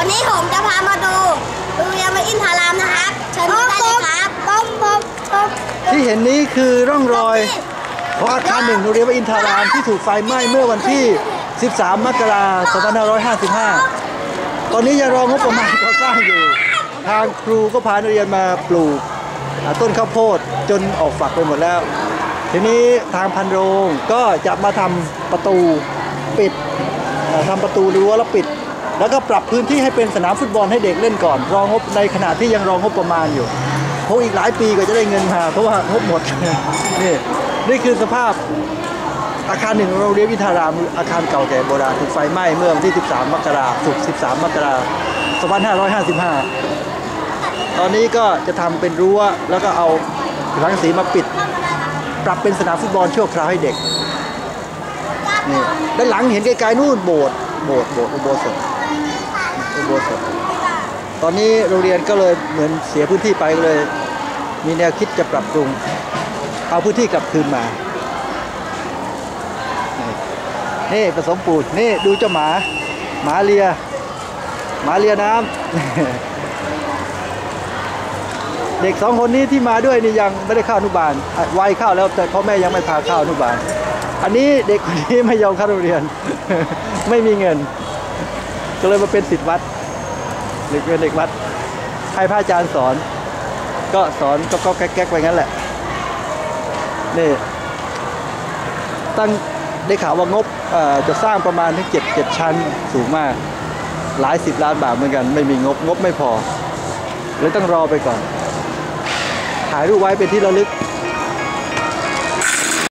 นี้ผมจะพามาดูโรงเรียนวัดอินทารามนะครับเชิญดูได้เลยครับที่เห็นนี้คือร่องรอยของอาคารหนึ่งโรงเรียนวัดอินทารามที่ถูกไฟไหม้เมื่อวันที่ 13 มกราคม 2555 ตอนนี้ยังรองบประมาณก่อสร้างอยู่ทางครูก็พานักเรียนมาปลูกต้นข้าวโพดจนออกฝักไปหมดแล้วทีนี้ทางพันโรงก็จะมาทำประตูปิดทำประตูรั้วแล้วปิดแล้วก็ปรับพื้นที่ให้เป็นสนามฟุตบอลให้เด็กเล่นก่อนรองบในขณะที่ยังรองบประมาณอยู่เพราะอีกหลายปีก็จะได้เงินมาเพราะว่างบหมด นี่คือสภาพอาคารหนึ่งโรงเรียนอินทารามอาคารเก่าแก่โบราณถูกไฟไหม้เมื่อวันที่ 13 มกราคมศุกร์ 13 มกราคม 2555 ตอนนี้ก็จะทำเป็นรั้วแล้วก็เอาสังกะสีมาปิดปรับเป็นสนามฟุตบอลชั่วคราวให้เด็กนี่ด้านหลังเห็นไกลๆนู่นโบสถ์อุโบสถตอนนี้โรงเรียนก็เลยเหมือนเสียพื้นที่ไปเลยมีแนวคิดจะปรับปรุงเอาพื้นที่กลับคืนมานี่ผสมปูนนี่ดูเจ้าหมาเลียน้ำ เด็ก2 คนนี้ที่มาด้วยนี่ยังไม่ได้เข้าอนุบาลวัยเข้าแล้วแต่พ่อแม่ยังไม่พาเข้าอนุบาลอันนี้เด็กคนนี้ไม่ยอมเข้าโรงเรียน ไม่มีเงินก็เลยมาเป็นศิษย์วัดเป็นเด็กวัดให้พระอาจารย์สอนก็สอนก็แก๊กๆไปงั้นแหละนี่ตั้งได้ข่าวว่างบจะสร้างประมาณถึง7 ชั้นสูงมากหลาย10 ล้านบาทเหมือนกันไม่มีงบไม่พอเลยต้องรอไปก่อนถ่ายรูปไว้เป็นที่ระลึก